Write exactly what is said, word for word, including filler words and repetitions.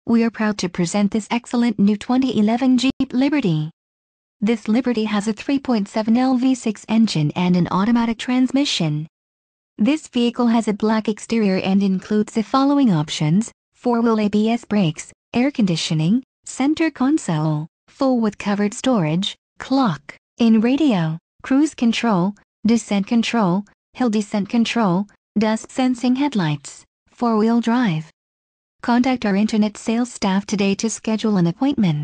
We are proud to present this excellent new twenty eleven Jeep Liberty. This Liberty has a three point seven liter V six engine and an automatic transmission. This vehicle has a black exterior and includes the following options: four-wheel A B S brakes, air conditioning, center console, full with covered storage, clock, in radio, cruise control, descent control, hill descent control, dust sensing headlights, four-wheel drive. Contact our internet sales staff today to schedule an appointment.